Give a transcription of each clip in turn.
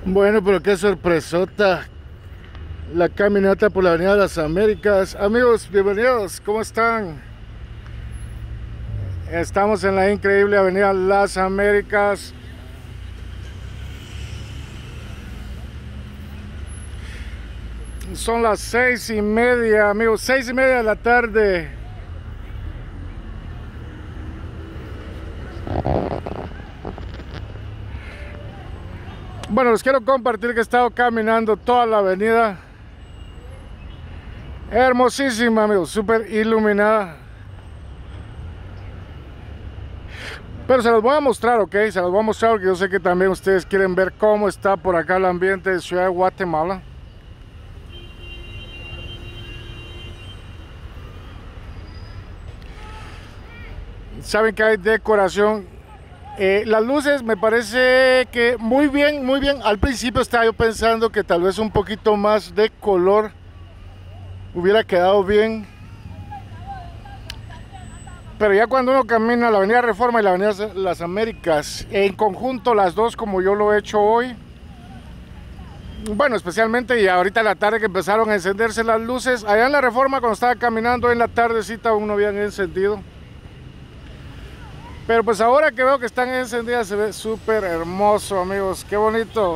Bueno, pero qué sorpresota. La caminata por la Avenida de las Américas. Amigos, bienvenidos. ¿Cómo están? Estamos en la increíble Avenida Las Américas. Son las 6:30, amigos. 6:30 de la tarde. Bueno, les quiero compartir que he estado caminando toda la avenida. Hermosísima, amigos, súper iluminada. Pero se los voy a mostrar, ¿ok? Se los voy a mostrar porque yo sé que también ustedes quieren ver cómo está por acá el ambiente de Ciudad de Guatemala. Saben que hay decoración. Las luces me parece que muy bien, muy bien. Al principio estaba yo pensando que tal vez un poquito más de color hubiera quedado bien. Pero ya cuando uno camina la Avenida Reforma y la Avenida Las Américas, en conjunto las dos como yo lo he hecho hoy, bueno, especialmente y ahorita en la tarde que empezaron a encenderse las luces, allá en la Reforma cuando estaba caminando en la tardecita aún no habían encendido. Pero pues ahora que veo que están encendidas se ve súper hermoso, amigos, qué bonito.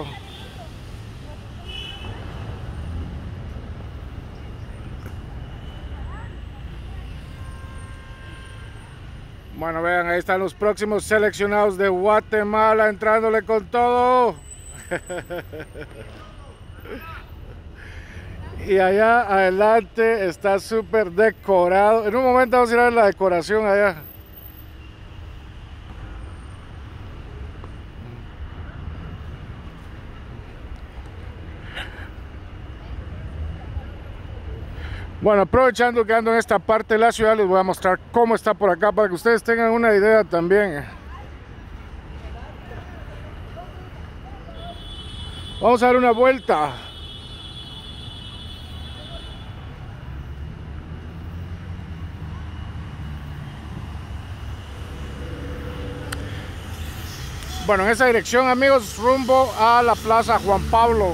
Bueno, vean, ahí están los próximos seleccionados de Guatemala entrándole con todo. Y allá adelante está súper decorado. En un momento vamos a ir a ver la decoración allá. Bueno, aprovechando que ando en esta parte de la ciudad, les voy a mostrar cómo está por acá para que ustedes tengan una idea también. Vamos a dar una vuelta. Bueno, en esa dirección, amigos, rumbo a la Plaza Juan Pablo.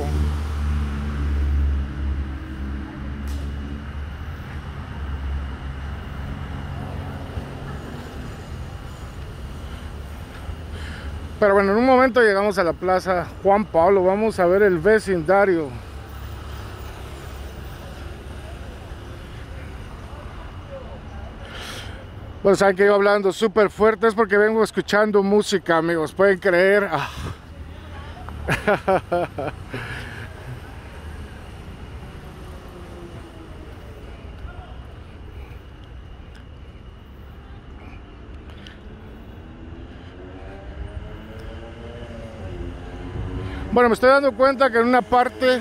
Pero bueno, en un momento llegamos a la Plaza Juan Pablo. Vamos a ver el vecindario. Bueno, saben que yo hablando súper fuerte es porque vengo escuchando música, amigos. Pueden creer. Bueno, me estoy dando cuenta que en una parte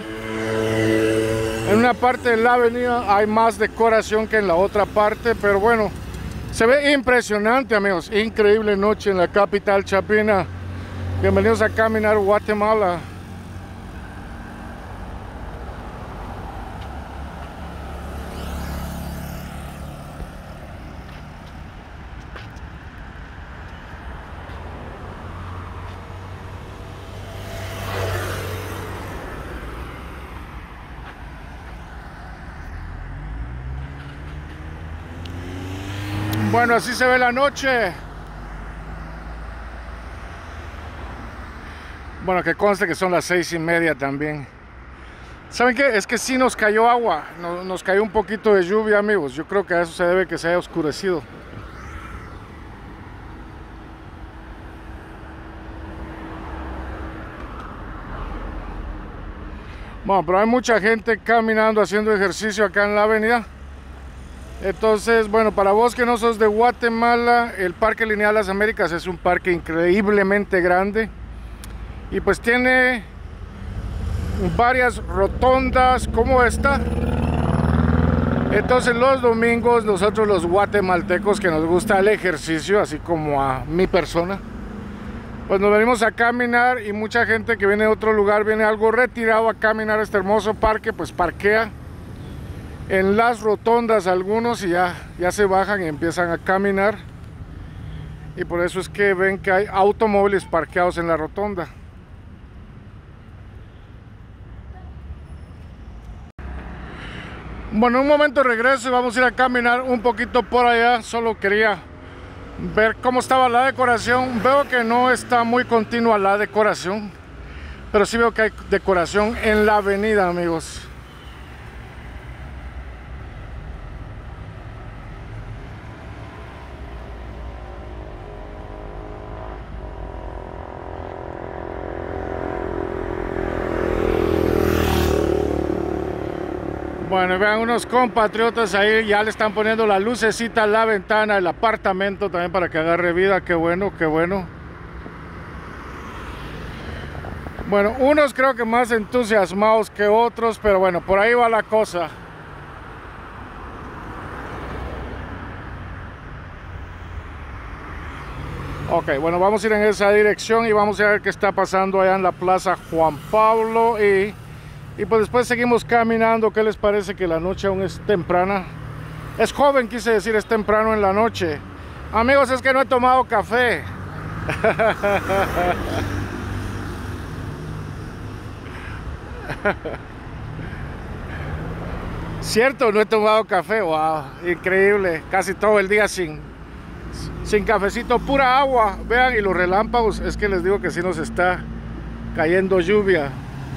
de la avenida hay más decoración que en la otra parte, pero bueno, se ve impresionante, amigos. Increíble noche en la capital chapina. Bienvenidos a Caminar Guatemala. Bueno, así se ve la noche. Bueno, que conste que son las 6:30 también. ¿Saben qué? Es que sí nos cayó agua, nos cayó un poquito de lluvia, amigos. Yo creo que a eso se debe que se haya oscurecido. Bueno, pero hay mucha gente caminando, haciendo ejercicio acá en la avenida. Entonces, bueno, para vos que no sos de Guatemala, el Parque Lineal Las Américas es un parque increíblemente grande. Y pues tiene varias rotondas como esta. Entonces los domingos nosotros los guatemaltecos que nos gusta el ejercicio, así como a mi persona, pues nos venimos a caminar y mucha gente que viene de otro lugar, viene algo retirado a caminar a este hermoso parque, pues parquea en las rotondas algunos y ya se bajan y empiezan a caminar. Y por eso es que ven que hay automóviles parqueados en la rotonda. Bueno, en un momento regreso y vamos a ir a caminar un poquito por allá. Solo quería ver cómo estaba la decoración. Veo que no está muy continua la decoración, pero sí veo que hay decoración en la avenida, amigos. Bueno, vean unos compatriotas ahí, ya le están poniendo la lucecita a la ventana del apartamento también para que agarre vida. Qué bueno, qué bueno. Bueno, unos creo que más entusiasmados que otros, pero bueno, por ahí va la cosa. Ok, bueno, vamos a ir en esa dirección y vamos a ver qué está pasando allá en la Plaza Juan Pablo y pues después seguimos caminando. ¿Qué les parece que la noche aún es temprana? Es joven, quise decir, es temprano en la noche. Amigos, es que no he tomado café. Cierto, no he tomado café. Wow, increíble. Casi todo el día sin cafecito, pura agua. Vean, y los relámpagos, es que les digo que sí nos está cayendo lluvia.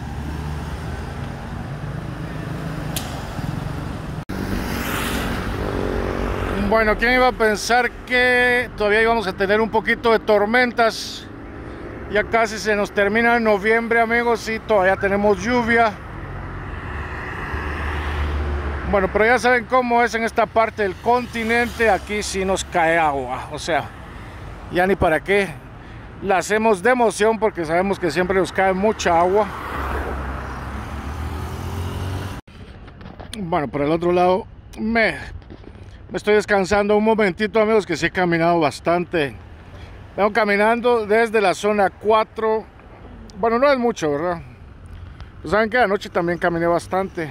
Bueno, ¿quién iba a pensar que todavía íbamos a tener un poquito de tormentas? Ya casi se nos termina en noviembre, amigos, y todavía tenemos lluvia. Bueno, pero ya saben cómo es en esta parte del continente. Aquí sí nos cae agua, o sea, ya ni para qué la hacemos de emoción, porque sabemos que siempre nos cae mucha agua. Bueno, por el otro lado me estoy descansando un momentito, amigos, que sí he caminado bastante. Vengo caminando desde la zona 4. Bueno, no es mucho, ¿verdad? Pues saben que anoche también caminé bastante.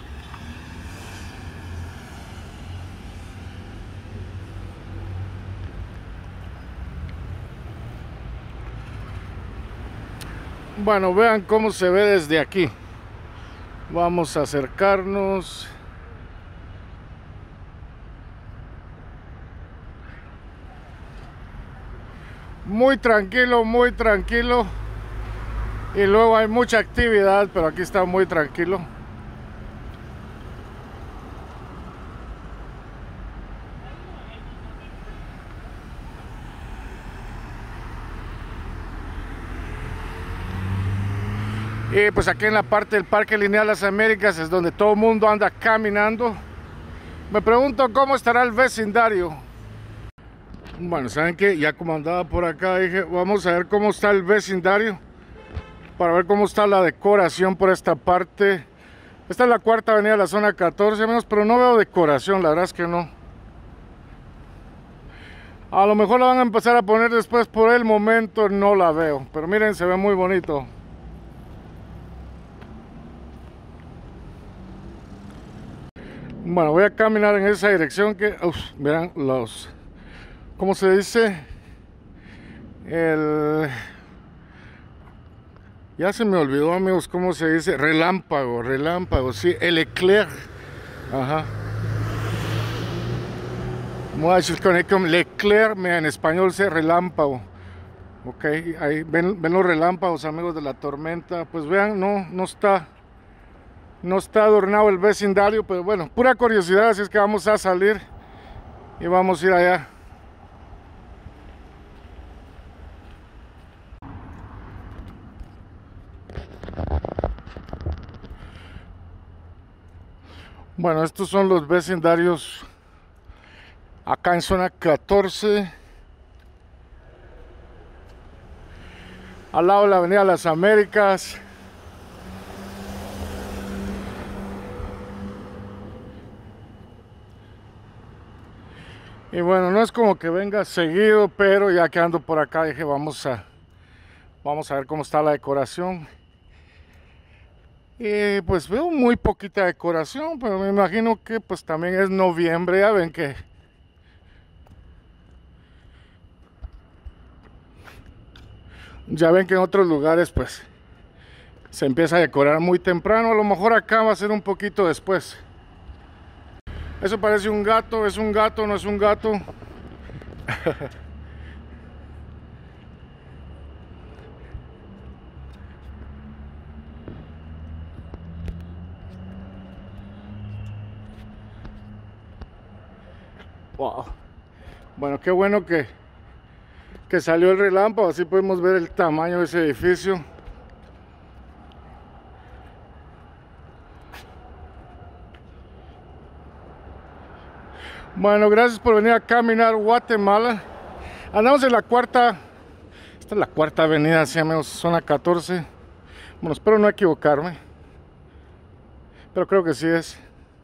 Bueno, vean cómo se ve desde aquí. Vamos a acercarnos. Muy tranquilo, muy tranquilo. Y luego hay mucha actividad, pero aquí está muy tranquilo. Y pues aquí en la parte del Parque Lineal Las Américas es donde todo el mundo anda caminando. Me pregunto cómo estará el vecindario. Bueno, saben que ya como andaba por acá, dije, vamos a ver cómo está el vecindario, para ver cómo está la decoración por esta parte. Esta es la cuarta avenida de la zona 14, amigos, pero no veo decoración, la verdad es que no. A lo mejor la van a empezar a poner después, por el momento no la veo. Pero miren, se ve muy bonito. Bueno, voy a caminar en esa dirección que... Vean los... ¿Cómo se dice? Ya se me olvidó, amigos, ¿cómo se dice? Relámpago, relámpago, sí, el eclair. Ajá. Moi je connais comme l'éclair, mais en español se relámpago. Ok, ahí ven los relámpagos, amigos, de la tormenta. Pues vean, no está adornado el vecindario, pero bueno, pura curiosidad, así es que vamos a salir y vamos a ir allá. Bueno, estos son los vecindarios acá en zona 14, al lado de la avenida Las Américas. Y bueno, no es como que venga seguido, pero ya que ando por acá dije vamos a ver cómo está la decoración. Y pues veo muy poquita decoración, pero me imagino que pues también es noviembre. Ya ven que en otros lugares pues se empieza a decorar muy temprano. A lo mejor acá va a ser un poquito después. Eso parece un gato, ¿es un gato, no es un gato? Wow. Bueno, qué bueno que salió el relámpago, así podemos ver el tamaño de ese edificio. Bueno, gracias por venir a caminar Guatemala. Andamos en la cuarta, esta es la cuarta avenida, así amigos, zona 14. Bueno, espero no equivocarme, pero creo que sí es.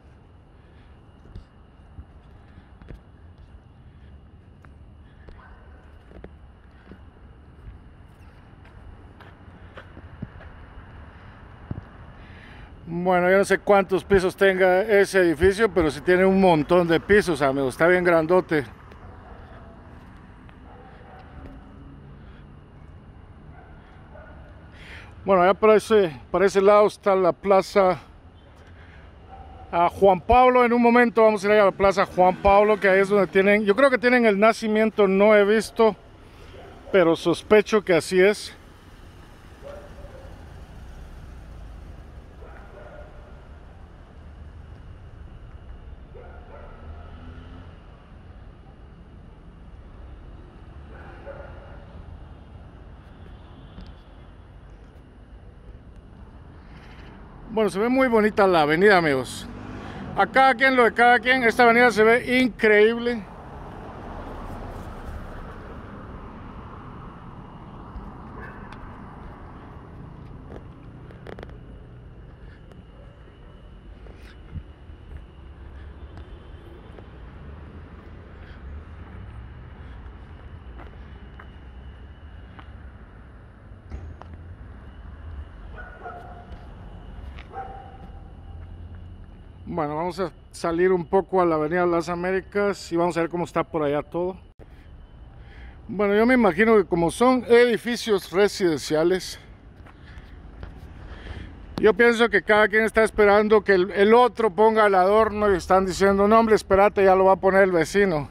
Bueno, yo no sé cuántos pisos tenga ese edificio, pero sí tiene un montón de pisos, amigos. Está bien grandote. Bueno, allá para ese lado está la plaza Juan Pablo. En un momento vamos a ir a la plaza Juan Pablo, que ahí es donde tienen, yo creo que tienen el nacimiento, no he visto, pero sospecho que así es. Bueno, se ve muy bonita la avenida, amigos. A cada quien lo de cada quien. Esta avenida se ve increíble. Bueno, vamos a salir un poco a la avenida Las Américas y vamos a ver cómo está por allá todo. Bueno, yo me imagino que como son edificios residenciales, yo pienso que cada quien está esperando que el otro ponga el adorno y están diciendo, no hombre, espérate, ya lo va a poner el vecino.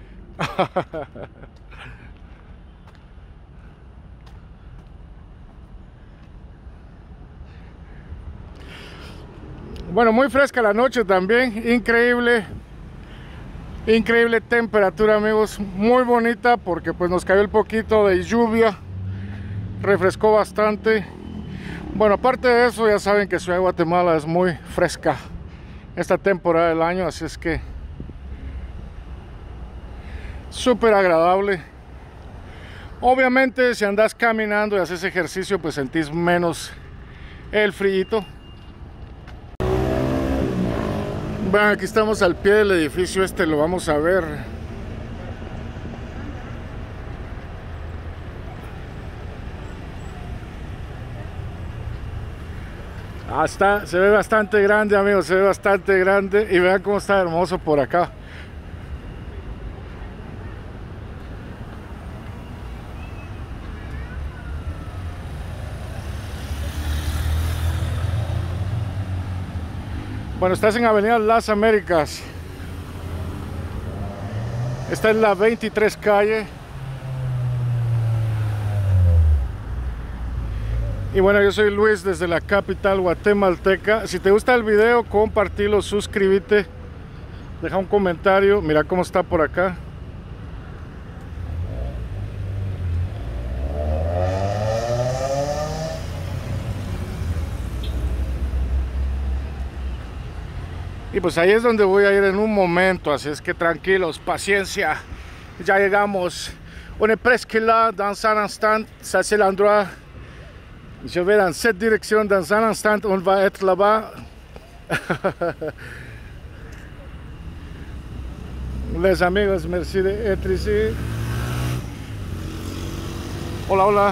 Bueno, muy fresca la noche también, increíble temperatura, amigos, muy bonita porque pues nos cayó el poquito de lluvia, refrescó bastante. Bueno, aparte de eso, ya saben que Ciudad de Guatemala es muy fresca esta temporada del año, así es que súper agradable. Obviamente si andas caminando y haces ejercicio, pues sentís menos el frío. Bueno, aquí estamos al pie del edificio este, lo vamos a ver. Se ve bastante grande, amigos, se ve bastante grande. Y vean cómo está hermoso por acá. Bueno, estás en Avenida Las Américas. Esta es la 23 calle. Y bueno, yo soy Luis desde la capital guatemalteca. Si te gusta el video, compartilo, suscríbete, deja un comentario. Mira cómo está por acá. Y pues ahí es donde voy a ir en un momento, así es que tranquilos, paciencia. Ya llegamos. On est presque là, dans un instant, ça c'est l'endroit. Je vais dans cette direction, dans un instant, on va être là-bas. Les amigos, merci d'être ici. Hola, hola.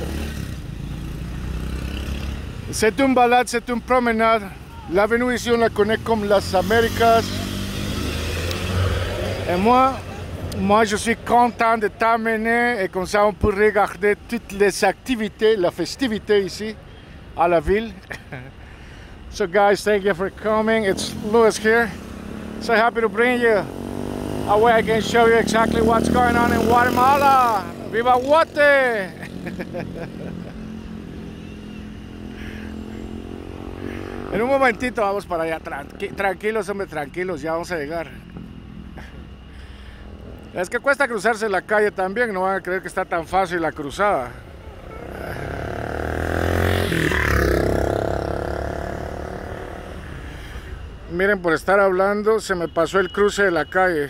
C'est une balade, c'est une promenade. L'avenue ici, on la connaît comme Las Américas. Et moi, je suis content de t'amener et comme ça, on peut regarder toutes les activités, la festivité ici à la ville. So guys, thank you for coming. It's Louis here. So happy to bring you a way I can show you exactly what's going on in Guatemala. ¡Viva Guate! En un momentito vamos para allá. Tranquilos, hombre, tranquilos, ya vamos a llegar. Es que cuesta cruzarse la calle también, no van a creer que está tan fácil la cruzada. Miren, por estar hablando se me pasó el cruce de la calle.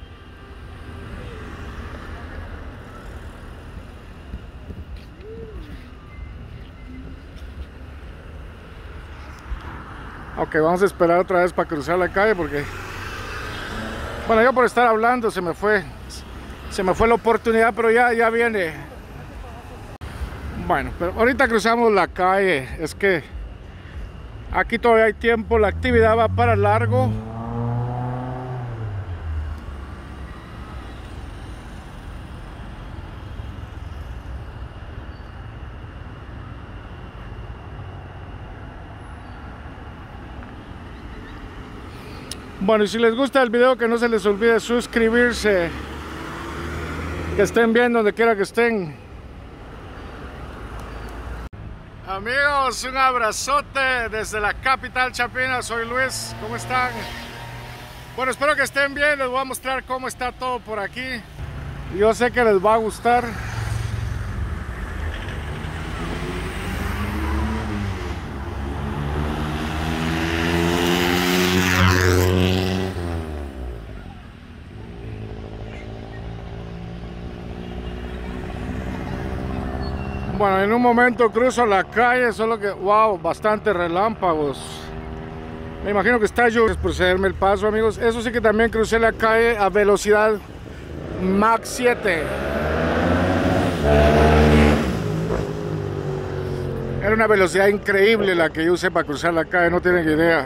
Ok, vamos a esperar otra vez para cruzar la calle porque... Bueno, yo por estar hablando se me fue la oportunidad, pero ya viene. Bueno, pero ahorita cruzamos la calle. Es que aquí todavía hay tiempo, la actividad va para largo. Bueno, y si les gusta el video, que no se les olvide suscribirse. Que estén bien donde quiera que estén. Amigos, un abrazote desde la capital chapina. Soy Luis, ¿cómo están? Bueno, espero que estén bien. Les voy a mostrar cómo está todo por aquí. Yo sé que les va a gustar. Bueno, en un momento cruzo la calle, solo que, wow, bastante relámpagos. Me imagino que está lloviendo por cederme el paso, amigos. Eso sí que también crucé la calle a velocidad Mach 7. Era una velocidad increíble la que yo usé para cruzar la calle, no tienen idea.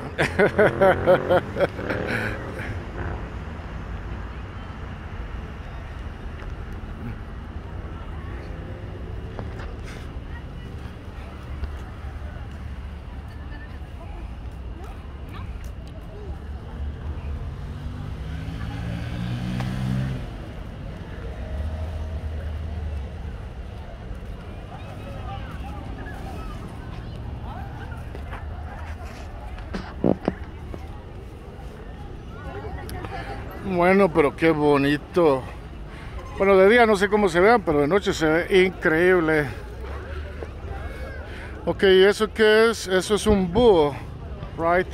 Bueno, pero qué bonito. Bueno, de día no sé cómo se vean, pero de noche se ve increíble. Ok, ¿eso qué es? Eso es un búho, right?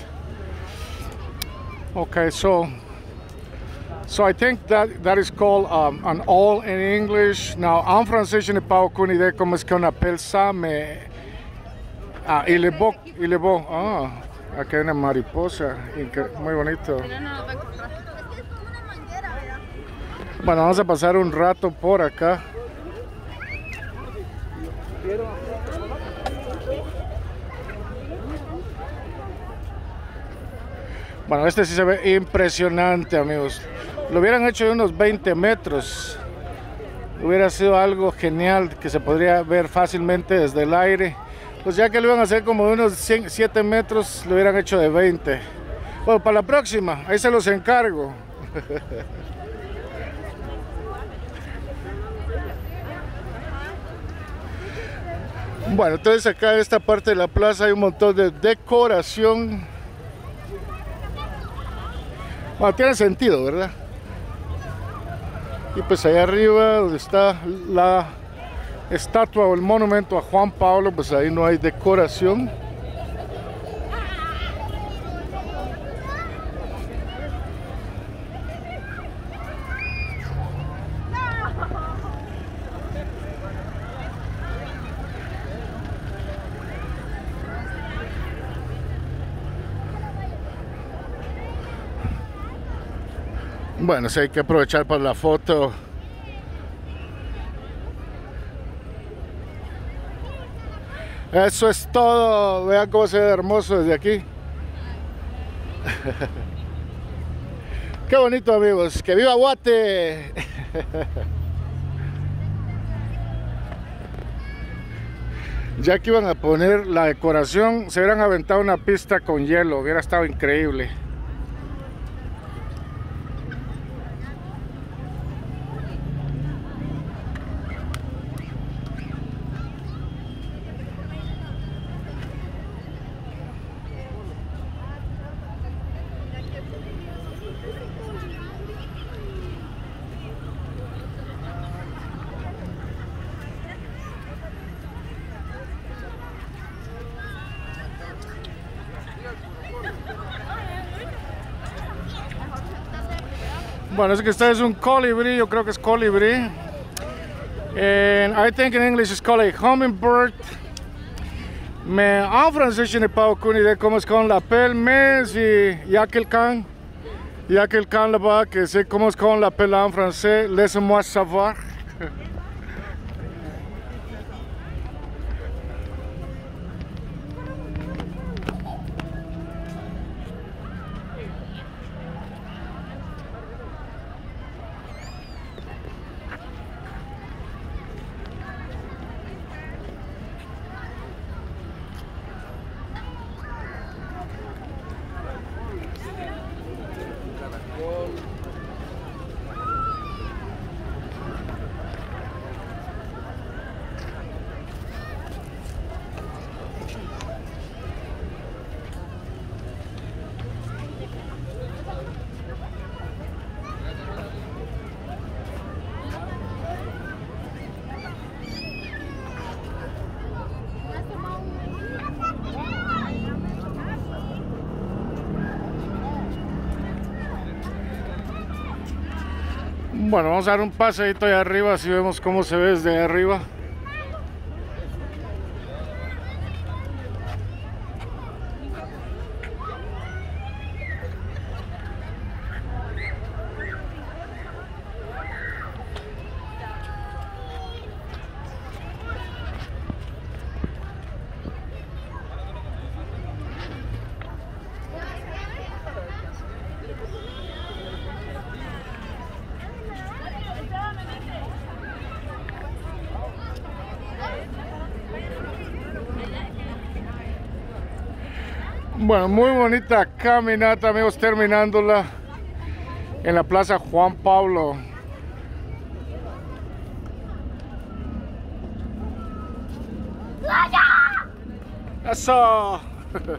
Okay, so I think that is called an awl in English. Now, en francés je n'ai pas aucune idée comment est-ce qu'on appelle ça, mais il est beau, il est beau. Ah, aquí hay una mariposa, muy bonito. Bueno, vamos a pasar un rato por acá. Bueno, este sí se ve impresionante, amigos. Lo hubieran hecho de unos 20 metros. Hubiera sido algo genial que se podría ver fácilmente desde el aire. Pues ya que lo iban a hacer como de unos 7 metros, lo hubieran hecho de 20. Bueno, para la próxima, ahí se los encargo. Bueno, entonces acá en esta parte de la plaza hay un montón de decoración. Bueno, tiene sentido, ¿verdad? Y pues allá arriba donde está la estatua o el monumento a Juan Pablo, pues ahí no hay decoración. Bueno, sí, hay que aprovechar para la foto. Eso es todo. Vean cómo se ve hermoso desde aquí. Qué bonito, amigos. ¡Que viva Guate! Ya que iban a poner la decoración, se hubieran aventado una pista con hielo. Hubiera estado increíble. Bueno, es que este es un colibrí, yo creo que es colibrí. And I think in English it's called a hummingbird. Mais en français, je n'ai pas aucune idée comment est-ce qu'on l'appelle, mais s'il y a quelqu'un là-bas qui sait comment est-ce qu'on l'appelle en français, laissez-moi savoir. Bueno, vamos a dar un paseito allá arriba, así vemos cómo se ve desde arriba. Bueno, muy bonita caminata, amigos, terminándola en la Plaza Juan Pablo. ¡Eso!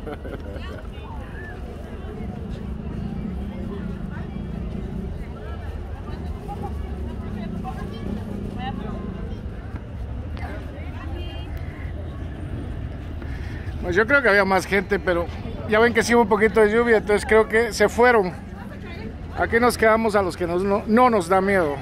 Pues yo creo que había más gente, pero ya ven que sí hubo un poquito de lluvia, entonces creo que se fueron. Aquí nos quedamos a los que no nos da miedo.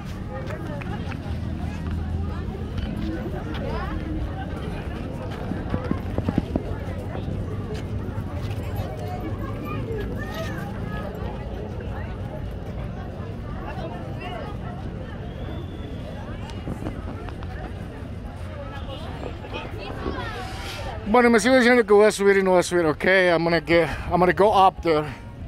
Bueno, me sigo diciendo que voy a subir y no voy a subir, ok, I'm gonna go up there.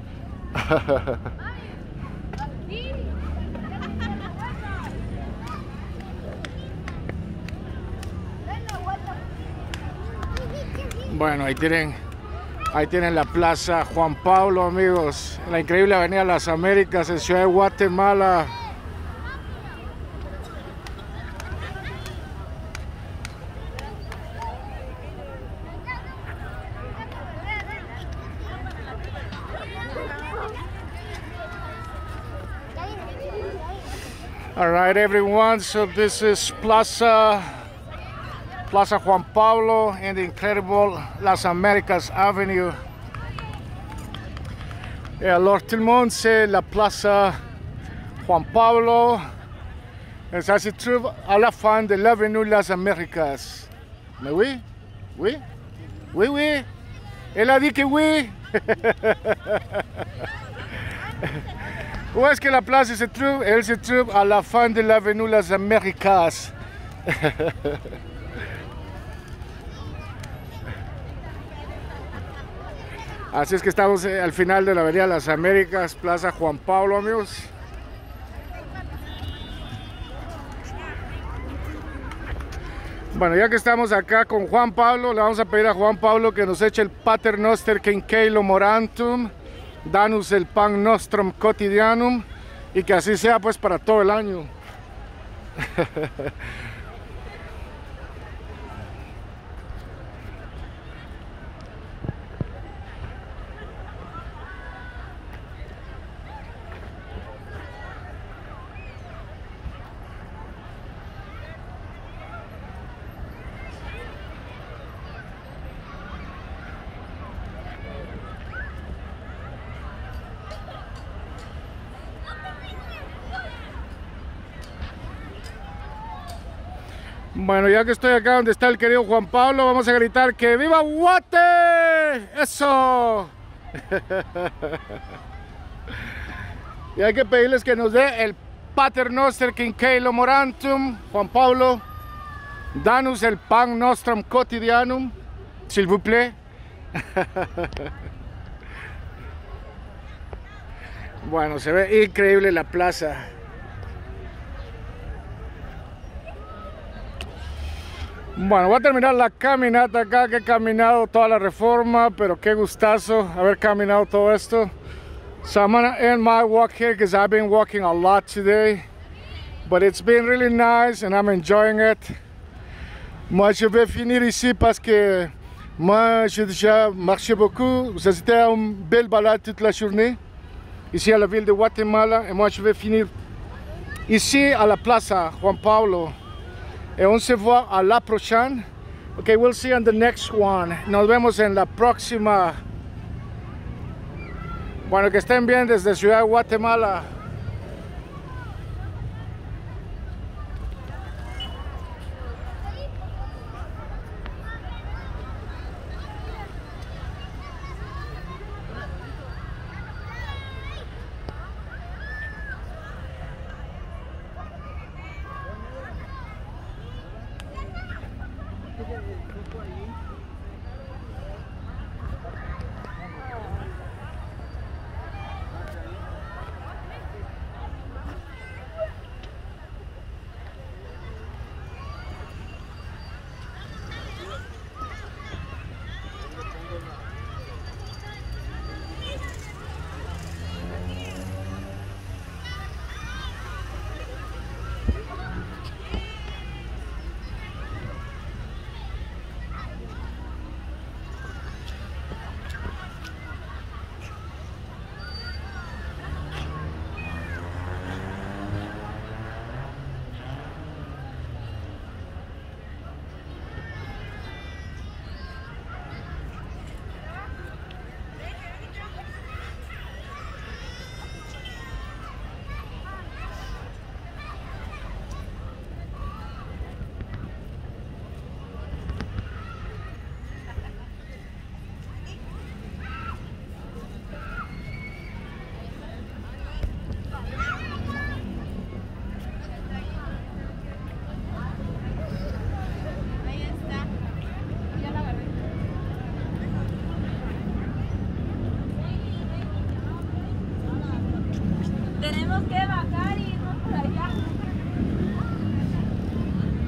Bueno, ahí tienen la Plaza Juan Pablo, amigos, la increíble Avenida Las Américas en Ciudad de Guatemala. All right, everyone, so this is Plaza Juan Pablo in the incredible Las Américas Avenue. Et alors, tout le monde, c'est la Plaza Juan Pablo. Et ça se trouve à la fin de l'avenue Las Américas. Mais oui, oui, oui, oui. Elle a dit que oui. Où est-ce que la place se trouve? Elle se trouve à la fin de l'avenue Las Américas. Así es que estamos al final de la avenida Las Américas, Plaza Juan Pablo, amigos. Bueno, ya que estamos acá con Juan Pablo, le vamos a pedir a Juan Pablo que nos eche el Pater Noster Quinqueilo Morantum, Danus el Pan Nostrum Quotidianum, y que así sea pues para todo el año. Bueno, ya que estoy acá donde está el querido Juan Pablo, vamos a gritar que ¡viva Guate! ¡Eso! Y hay que pedirles que nos dé el Pater Noster Quinqueilo Morantum. Juan Pablo, danos el pan nostrum quotidianum, s'il vous plaît. Bueno, se ve increíble la plaza. Bueno, voy a terminar la caminata acá, que he caminado toda la Reforma, pero qué gustazo haber caminado todo esto. So I'm gonna end my walk here because I've been walking a lot today, but it's been really nice and I'm enjoying it. Moi, je vais finir ici parce que moi, j'ai déjà marché beaucoup. C'était une belle balade toute la journée ici à la ville de Guatemala, et moi, je vais finir ici à la Plaza Juan Pablo. Et on se voit à la prochaine. Okay, we'll see on the next one. Nos vemos en la próxima. Bueno, que estén bien desde Ciudad de Guatemala. Tenemos que